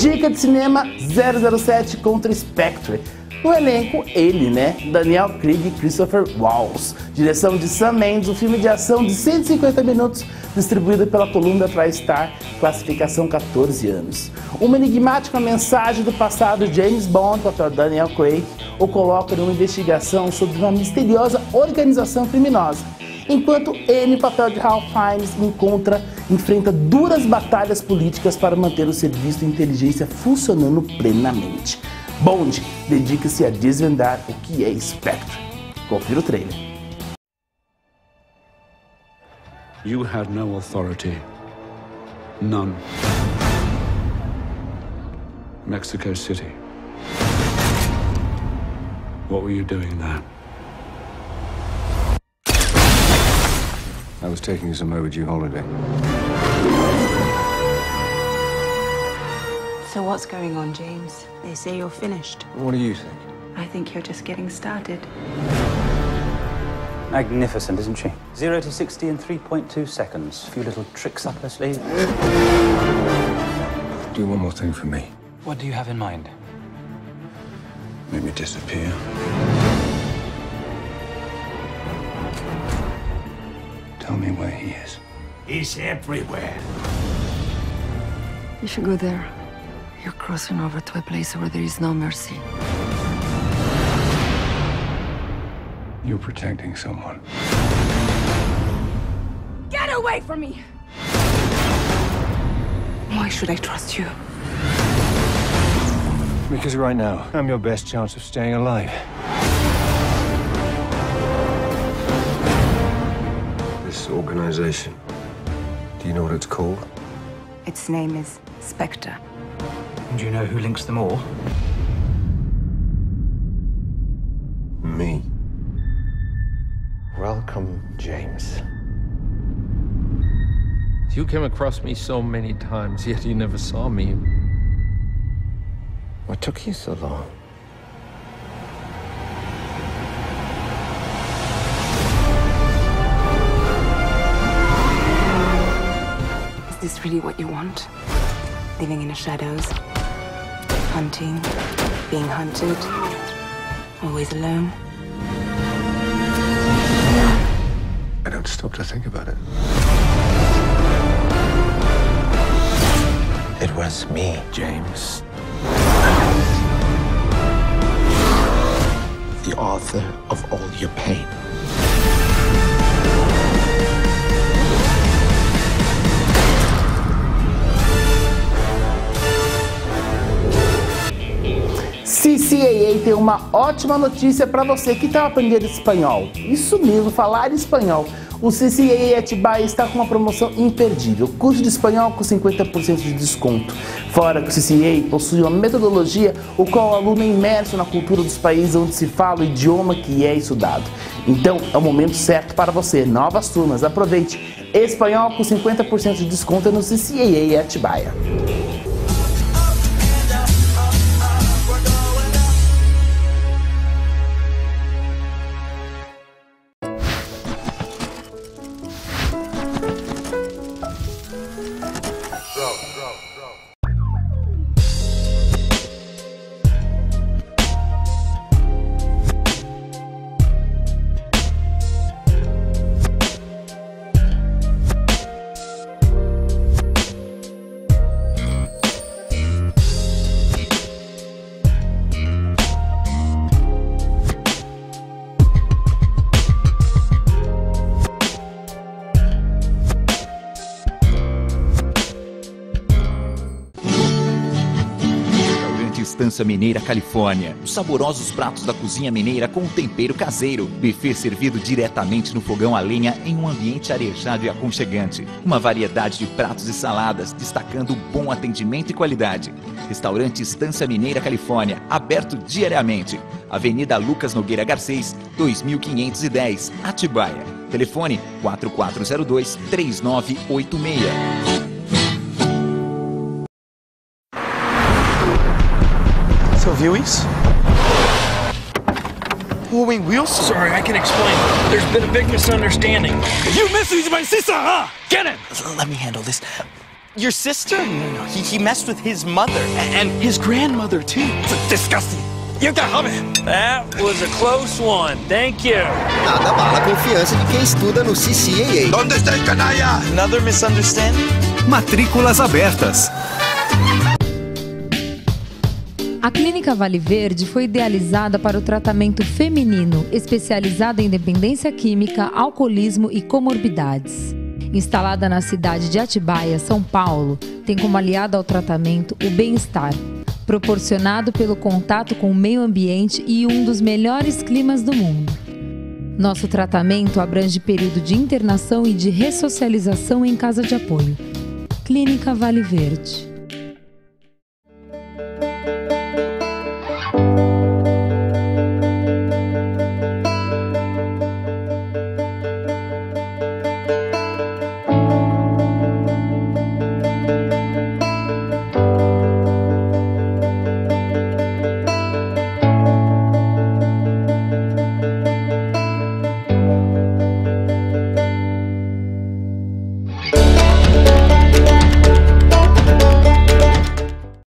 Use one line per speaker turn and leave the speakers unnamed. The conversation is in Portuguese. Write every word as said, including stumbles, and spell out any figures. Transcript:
Dica de cinema: zero zero sete contra Spectre. No elenco, ele, né? Daniel Craig e Christopher Waltz. Direção de Sam Mendes, um filme de ação de cento e cinquenta minutos, distribuído pela Columbia TriStar, classificação quatorze anos. Uma enigmática mensagem do passado, James Bond, papel de Daniel Craig, o coloca numa investigação sobre uma misteriosa organização criminosa. Enquanto ele, o papel de Ralph Fiennes, encontra, enfrenta duras batalhas políticas para manter o serviço de inteligência funcionando plenamente. Bond dedica-se a desvendar o que é Spectre. Confira o trailer.
You had no authority. None. Mexico City. What were you doing there?
I was taking some overdue holiday.
So what's going on, James? They say you're finished.
What do you think?
I think you're just getting started.
Magnificent, isn't she? Zero to sixty in three point two seconds. A few little tricks up her sleeve.
Do one more thing for me.
What do you have in mind?
Make me disappear. Tell me where he is.
He's everywhere.
If you go there, you're crossing over to a place where there is no mercy.
You're protecting someone.
Get away from me! Why should I trust you?
Because right now, I'm your best chance of staying alive. This organization, do you know what it's called?
Its name is Spectre.
Do you know who links them all?
Me.
Welcome, James.
You came across me so many times, yet you never saw me.
What took you so long?
Is this really what you want? Living in the shadows? Hunting? Being hunted? Always alone?
I don't stop to think about it.
It was me, James. The author of all your pain.
C C A A tem uma ótima notícia para você que está aprendendo espanhol. Isso mesmo, falar espanhol. O C C A A Atibaia está com uma promoção imperdível. Curso de espanhol com cinquenta por cento de desconto. Fora que o C C A A possui uma metodologia o qual o aluno é imerso na cultura dos países onde se fala o idioma que é estudado. Então é o momento certo para você. Novas turmas, aproveite. Espanhol com cinquenta por cento de desconto no C C A A Atibaia.
Estância Mineira, Califórnia. Os saborosos pratos da cozinha mineira com um tempero caseiro. Buffet servido diretamente no fogão a lenha em um ambiente arejado e aconchegante. Uma variedade de pratos e saladas, destacando bom atendimento e qualidade. Restaurante Estância Mineira, Califórnia, aberto diariamente. Avenida Lucas Nogueira Garcês, dois mil quinhentos e dez, Atibaia. Telefone quatro quatro zero dois, três nove oito seis.
Você ouviu isso? Owen Wilson?
Sorry, I can explain. There's been a big misunderstanding.
You miss my sister, huh?
Get him!
Let me handle this. Your sister? No, no, he, he messed with his mother. And his grandmother, too. It's disgusting. You got it.
That was a close one. Thank you.
Nada abala a confiança de quem estuda no C C A A.
Onde está el canalla? Another misunderstanding?
Matrículas abertas.
A Clínica Vale Verde foi idealizada para o tratamento feminino, especializada em dependência química, alcoolismo e comorbidades. Instalada na cidade de Atibaia, São Paulo, tem como aliado ao tratamento o bem-estar, proporcionado pelo contato com o meio ambiente e um dos melhores climas do mundo. Nosso tratamento abrange período de internação e de ressocialização em casa de apoio. Clínica Vale Verde.